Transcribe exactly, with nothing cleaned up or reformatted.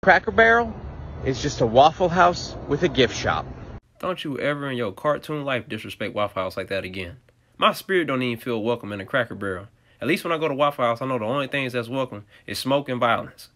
Cracker Barrel is just a Waffle House with a gift shop. Don't you ever in your cartoon life disrespect Waffle House like that again. My spirit don't even feel welcome in a Cracker Barrel. At least when I go to Waffle House, I know the only things that's welcome is smoke and violence.